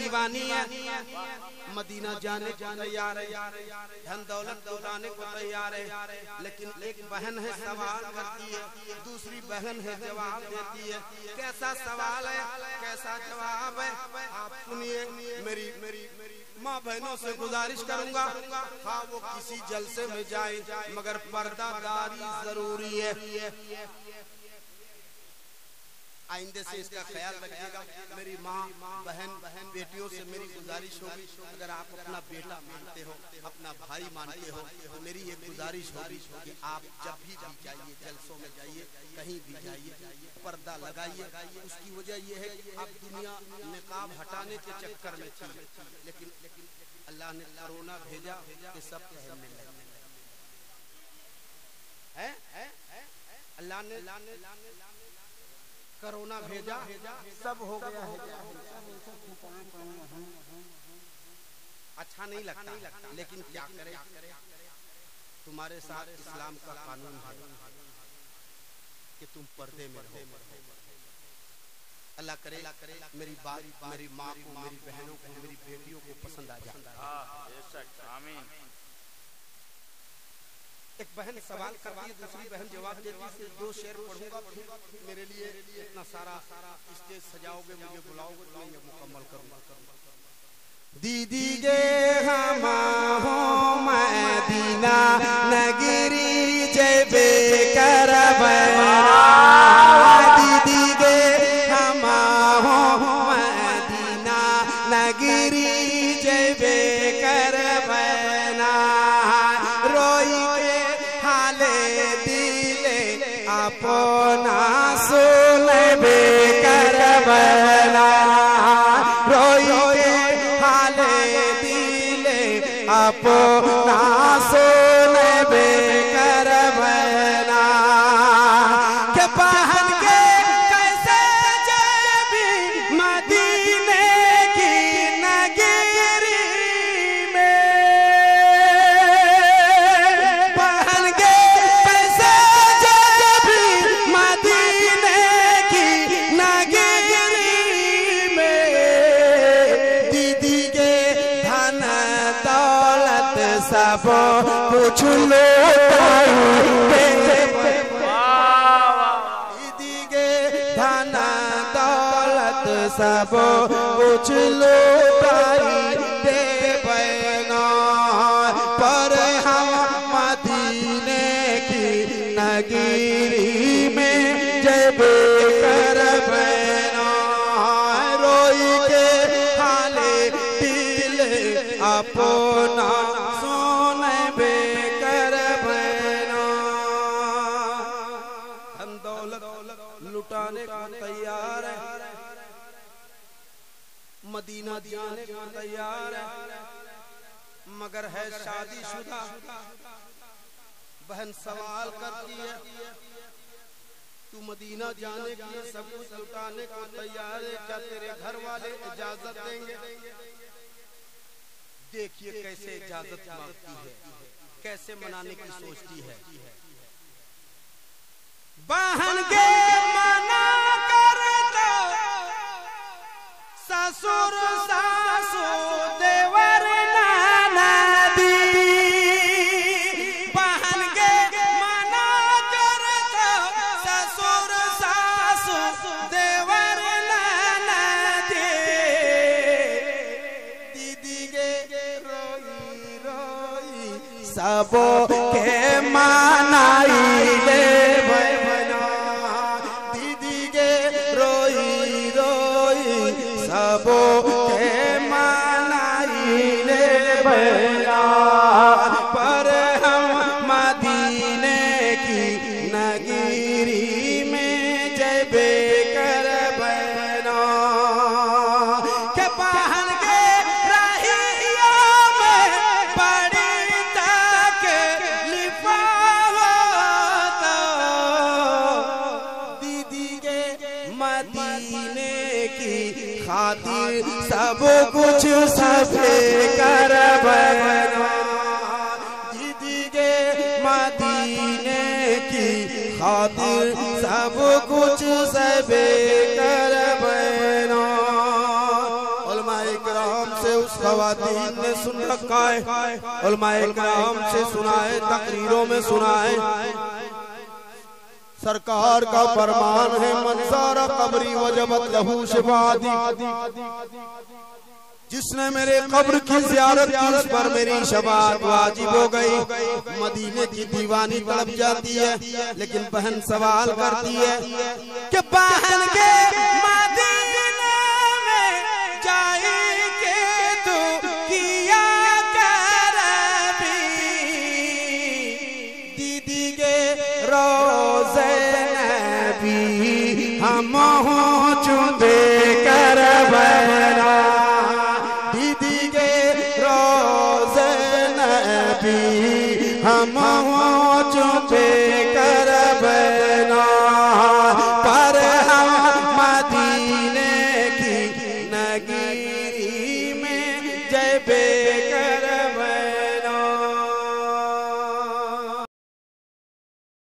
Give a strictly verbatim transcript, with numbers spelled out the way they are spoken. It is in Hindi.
दीवानी है, मदीना जाने को तैयार है, धन दौलत लुटाने को तैयार है, लेकिन एक बहन है सवाल करती है, दूसरी बहन है जवाब देती है। कैसा सवाल है, कैसा जवाब है, आप सुनिए। मेरी मेरी माँ बहनों से गुजारिश करूंगा, हाँ वो किसी जलसे में जाए मगर पर्दादारी जरूरी है। आइंदे से इसका ख्याल रखिएगा। मेरी माँ बहन बहन बेटियों से मेरी गुजारिश होगी, अगर आप अपना बेटा मानते हो, अपना भाई मानते हो, तो मेरी ये गुजारिश होगी कि आप जब भी भी जाइए, जलसों में जाइए, कहीं भी जाइए, पर्दा लगाइए। उसकी वजह यह है कि आप दुनिया निकाब हटाने के चक्कर में थी, लेकिन अल्लाह ने कोरोना भेजा कि सब पहनने लगे हैं। अल्लाह ने कोरोना भेजा, सब हो गया है। अच्छा नहीं लगता, लेकिन क्या करें, तुम्हारे साथ इस्लाम का कानून है कि तुम पर्दे में रहो। अल्लाह करे मेरी बात मेरी माँ को, मेरी बहनों को, मेरी बेटियों को पसंद आ जाए। आमीन। एक बहन सवाल करती है, दूसरी बहन जवाब देती है। दो शेर पढ़ूंगा, फिर मेरे लिए इतना सारा स्टेज सजाओगे, मुझे बुलाओगे तो मैं ये मुकम्मल करूंगा। दीदी गे हम हो मदीना नगरी जेबे करबै, दीदी गे हम हो मदीना नगरी जेबे करबै, अपना सुनबे करबना, रोई हाले दिले अपना सुनबे करबना। के बहन के कैसे जबी मदीने की नगरी में, बहन के सब कुछ लौटाई दीदी गे, धन दौलत सब कुछ लौटाई दे बना, पर हम मदीने की नगरी में जब करबना, रोई के हाले दिल अपना लुटाने को तैयार है, मदीना जाने को तैयार है, मगर है शादीशुदा। बहन सवाल करती है, तू मदीना जाने के लिए सब कुछ लुटाने को तैयार है, क्या तेरे घर वाले इजाजत देंगे? देखिए कैसे इजाजत मांगती है, कैसे मनाने की सोचती है। बहन के मना कर दो, ससुर सासु देवर ननदी, बहन के मना कर दो, ससुर सासु देवर ननदी, दीदी के रोई रोई सबो के मनाई ले, सबो के मनाई ले बना, पर हम मदीने की नगरी में जबे करबना। के बहन के रहिया में बड़ी तकलीफा होता, दीदी के मदीने की खातिर सब कुछ सबे करबना, दीदी के मदीने की खातिर सब कुछ सबे करबना। उलमाए किराम से उस खवातीन ने सुन रखा है, उलमाए किराम से सुना है, तकरीरों में सुना है। सरकार का फरमान है मंसारा कब्री वजबत लहू शिफाती, जिसने मेरे कब्र की ज़ियारत की उस पर मेरी शफाअत वाजिब हो गई। मदीने की दीवानी तड़प जाती है, लेकिन बहन सवाल करती है कि बहन के मदीने में जाएंगे तो किया कर भी, दीदी के रोज़े नबी हम चुंबे कर बना, दीदी के रोज़े नबी हम चुंबे कर बना, पर हम मदीने की नगरी में जय बे